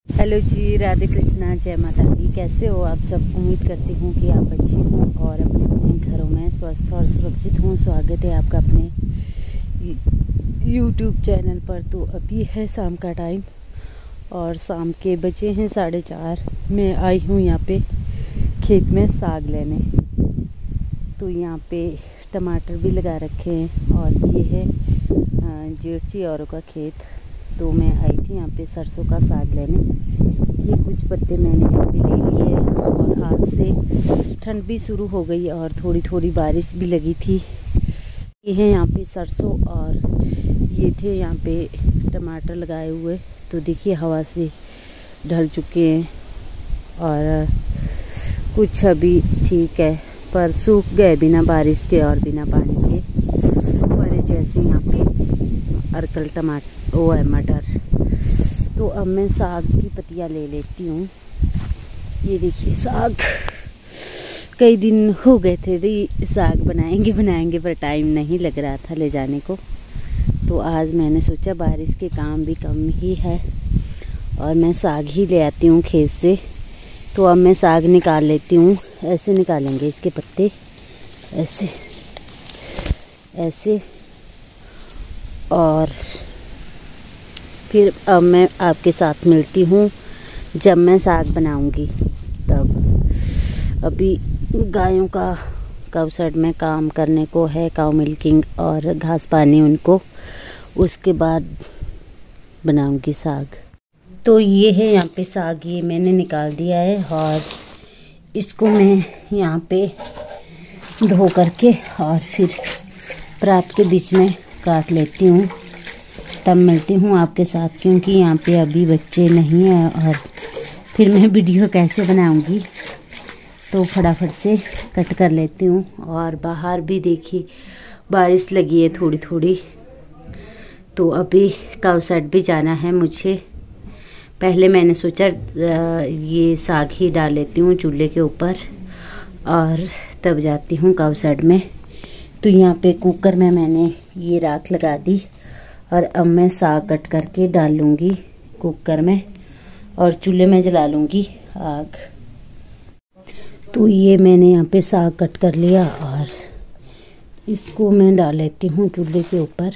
Hello जी, राधे कृष्णा, जय माता दी। कैसे हो आप सब? उम्मीद करती हूँ कि आप अच्छे हों और अपने अपने घरों में स्वस्थ और सुरक्षित हों। स्वागत है आपका अपने YouTube चैनल पर। तो अभी है शाम का टाइम और शाम के बजे हैं 4:30। मैं आई हूँ यहाँ पे खेत में साग लेने। तो यहाँ पे टमाटर भी लगा रखे हैं और ये है जेठजी औरों का खेत। तो मैं आई थी यहाँ पे सरसों का साग लेने। ये कुछ पत्ते मैंने यहाँ पे ले लिए और आज से ठंड भी शुरू हो गई और थोड़ी थोड़ी बारिश भी लगी थी। ये है यहाँ पे सरसों और ये थे यहाँ पे टमाटर लगाए हुए। तो देखिए हवा से ढल चुके हैं और कुछ अभी ठीक है, पर सूख गए बिना बारिश के और बिना पानी के। पर जैसे यहाँ पे अरकल टमाटर वो है मटर। तो अब मैं साग की पत्तियाँ ले लेती हूँ। ये देखिए साग, कई दिन हो गए थे साग बनाएंगे पर टाइम नहीं लग रहा था ले जाने को। तो आज मैंने सोचा बारिश के काम भी कम ही है और मैं साग ही ले आती हूँ खेत से। तो अब मैं साग निकाल लेती हूँ। ऐसे निकालेंगे इसके पत्ते, ऐसे ऐसे। और फिर अब मैं आपके साथ मिलती हूँ जब मैं साग बनाऊंगी तब। अभी गायों का काऊ शेड में काम करने को है, काऊ मिल्किंग और घास पानी उनको, उसके बाद बनाऊंगी साग। तो ये है यहाँ पे साग, ये मैंने निकाल दिया है और इसको मैं यहाँ पे धो करके और फिर परात के बीच में काट लेती हूँ। तब मिलती हूँ आपके साथ, क्योंकि यहाँ पे अभी बच्चे नहीं हैं और फिर मैं वीडियो कैसे बनाऊँगी। तो फटाफट से कट कर लेती हूँ। और बाहर भी देखिए बारिश लगी है थोड़ी थोड़ी। तो अभी काऊ शेड भी जाना है मुझे। पहले मैंने सोचा ये साग ही डाल लेती हूँ चूल्हे के ऊपर और तब जाती हूँ काऊ शेड में। तो यहाँ पे कुकर में मैंने ये राख लगा दी और अब मैं साग कट करके डाल लूँगी कुकर में और चूल्हे में जला लूँगी आग। तो ये मैंने यहाँ पे साग कट कर लिया और इसको मैं डाल लेती हूँ चूल्हे के ऊपर।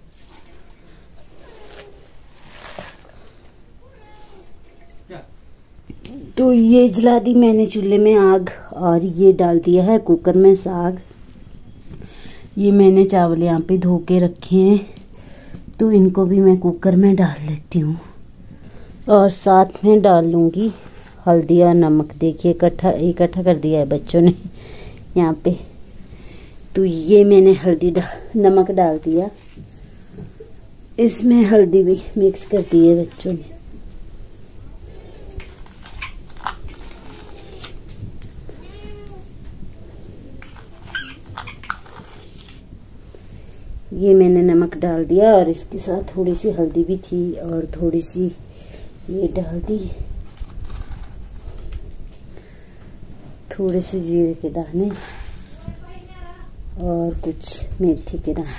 तो ये जला दी मैंने चूल्हे में आग और ये डाल दिया है कुकर में साग। ये मैंने चावल यहाँ पे धो के रखे हैं, तो इनको भी मैं कुकर में डाल लेती हूँ और साथ में डाल लूँगी हल्दी और नमक। देखिए इकट्ठा कर दिया है बच्चों ने यहाँ पे। तो ये मैंने नमक डाल दिया, इसमें हल्दी भी मिक्स कर दी है बच्चों ने। ये मैंने नमक डाल दिया और इसके साथ थोड़ी सी हल्दी भी थी और थोड़ी सी ये डाल दी, थोड़े से जीरे के दाने और कुछ मेथी के दाने।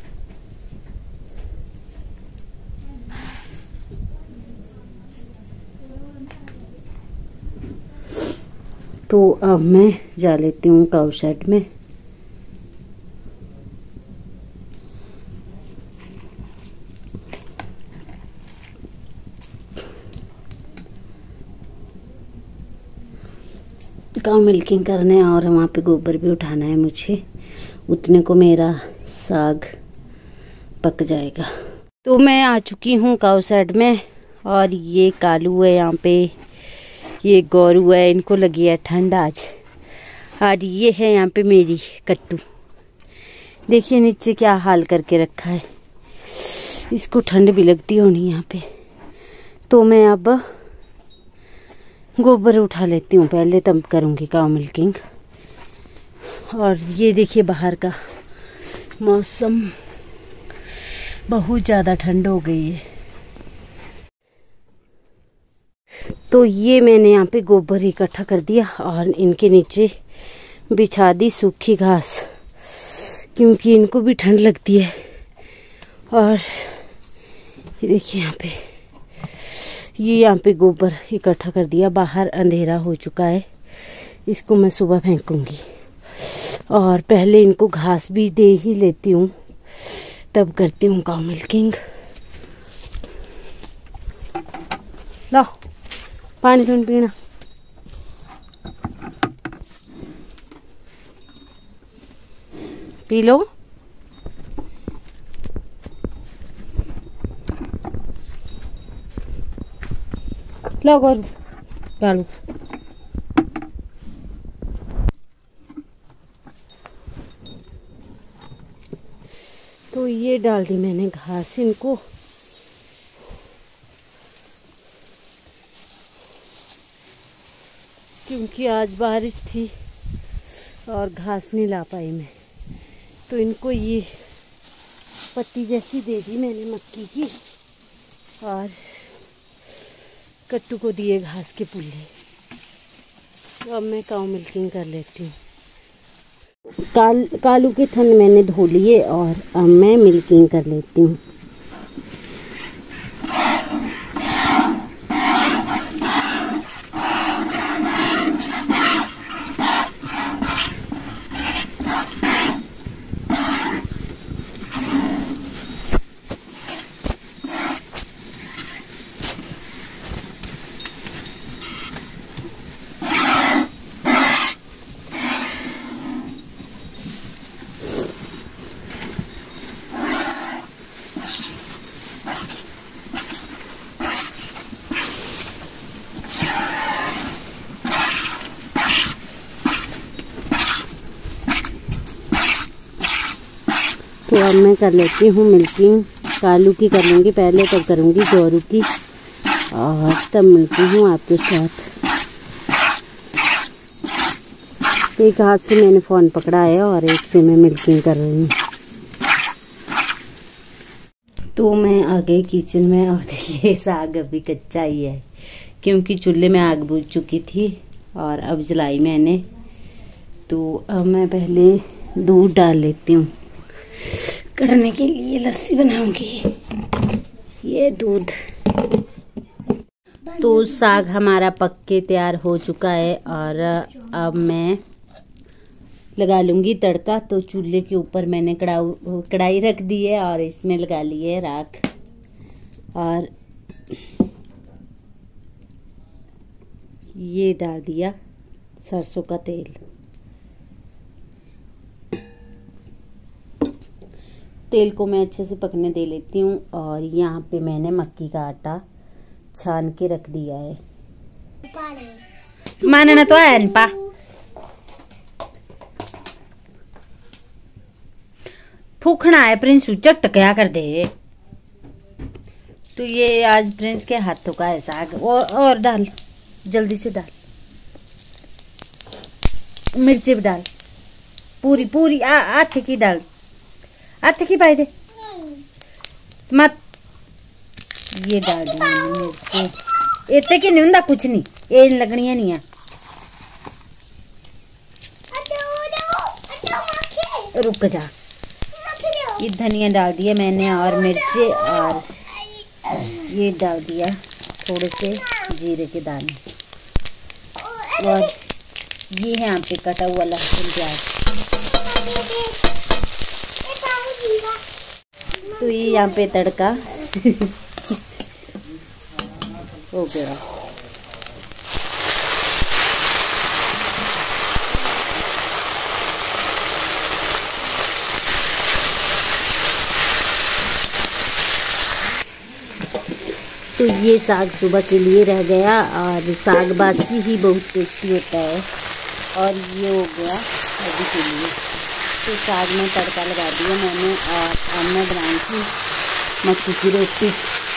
तो अब मैं जा लेती हूँ काऊ शेड में। काऊ मिल्किंग करने और वहाँ पे गोबर भी उठाना है मुझे, उतने को मेरा साग पक जाएगा। तो मैं आ चुकी हूँ काऊ शेड में और ये कालू है यहाँ पे, ये गौरू है, इनको लगी है ठंड आज। और ये है यहाँ पे मेरी कट्टू, देखिए नीचे क्या हाल करके रखा है, इसको ठंड भी लगती होनी यहाँ पे। तो मैं अब गोबर उठा लेती हूँ पहले, तब करूँगी काऊ मिल्किंग। और ये देखिए बाहर का मौसम, बहुत ज़्यादा ठंड हो गई है। तो ये मैंने यहाँ पे गोबर इकट्ठा कर दिया और इनके नीचे बिछा दी सूखी घास, क्योंकि इनको भी ठंड लगती है। और ये देखिए यहाँ पे ये यहाँ पे गोबर इकट्ठा कर दिया, बाहर अंधेरा हो चुका है, इसको मैं सुबह फेंकूंगी। और पहले इनको घास भी दे ही लेती हूँ, तब करती हूँ काउ मिल्किंग। लो पानी तो पीना। P low. लो गोरू डालो। तो ये डाल दी मैंने घास इनको। क्योंकि आज बारिश थी और घास नहीं ला पाई मैं, तो इनको ये पत्ती जैसी दे दी मैंने मक्की की, और कट्टू को दिए घास के पुल्ले। तो अब मैं काउ मिल्किंग कर लेती हूँ। कालू के थन मैंने धो लिए और अब मैं मिल्किंग कर लेती हूँ। तो अब मैं कर लेती हूँ मिल्किंग। कालू की कर लूँगी पहले, तब करूँगी गोरू की, और तब मिलती हूँ आपके साथ। एक हाथ से मैंने फ़ोन पकड़ा है और एक से मैं मिल्किंग कर रही हूँ। तो मैं आ गई किचन में, और देखिए साग अभी कच्चा ही है, क्योंकि चूल्हे में आग बुझ चुकी थी और अब जलाई मैंने। तो अब मैं पहले दूध डाल लेती हूँ, कढ़ने के लिए लस्सी बनाऊंगी। ये दूध। तो साग हमारा पक के तैयार हो चुका है, और अब मैं लगा लूंगी तड़का। तो चूल्हे के ऊपर मैंने कढ़ाई रख दी है और इसमें लगा ली है राख, और ये डाल दिया सरसों का तेल। तेल को मैं अच्छे से पकने दे लेती हूँ, और यहाँ पे मैंने मक्की का आटा छान के रख दिया है। मानना तो है पा फूकना है प्रिंस, चट क्या कर दे। तो ये आज प्रिंस के हाथों का है साग। और डाल, जल्दी से डाल, मिर्ची भी डाल, पूरी पूरी आथे की डाल, आथे की पाई दे मत। ये डाल दी मिर्ची, इतने की नहीं होंदा कुछ नहीं, ये लगनिया नहीं है। रुक जा। ये धनिया डाल दिया मैंने, और मिर्ची, और ये डाल दिया थोड़े से जीरे के दाने, और ये है यहाँ पे कटा हुआ लहसुन प्याज। तो ये यहाँ पे तड़का हो गया। तो ये साग सुबह के लिए रह गया, और साग बासी ही बहुत टेस्टी होता है, और ये हो गया अभी के लिए। तो साग में तड़का लगा दिया मैंने, और अब मैं बनाई थी मक्की की रोटी।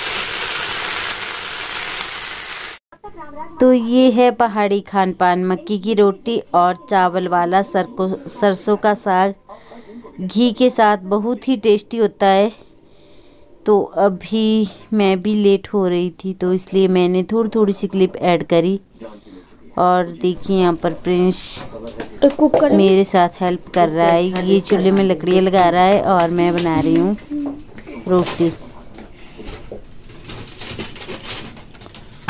तो ये है पहाड़ी खान पान, मक्की की रोटी और चावल वाला सरसों का साग घी के साथ, बहुत ही टेस्टी होता है। तो अभी मैं भी लेट हो रही थी, तो इसलिए मैंने थोड़ी थोड़ी सी क्लिप ऐड करी। और देखिए यहाँ पर प्रिंस मेरे साथ हेल्प कर रहा है, ये चूल्हे में लकड़ियाँ लगा रहा है, और मैं बना रही हूँ रोटी।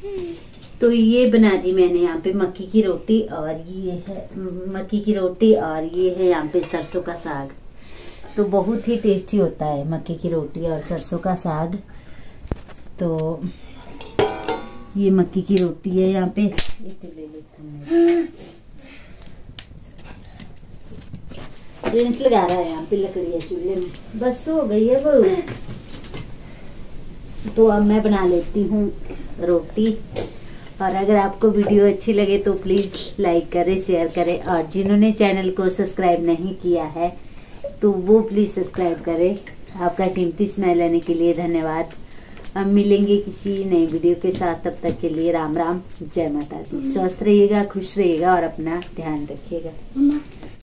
तो ये बना दी मैंने यहाँ पे मक्की की रोटी, और ये है मक्की की रोटी, और ये है यहाँ पे सरसों का साग। तो बहुत ही टेस्टी होता है मक्की की रोटी और सरसों का साग। तो ये मक्की की रोटी है यहाँ पे, ले प्रिंस लगा रहा है यहाँ पे लकड़ी है चूल्हे में, बस हो गई है वो। तो अब मैं बना लेती हूँ रोटी। और अगर आपको वीडियो अच्छी लगे तो प्लीज लाइक करें, शेयर करें, और जिन्होंने चैनल को सब्सक्राइब नहीं किया है तो वो प्लीज सब्सक्राइब करें। आपका कीमती समय लेने के लिए धन्यवाद। हम मिलेंगे किसी नई वीडियो के साथ, तब तक के लिए राम राम, जय माता दी। स्वस्थ रहिएगा, खुश रहिएगा और अपना ध्यान रखिएगा।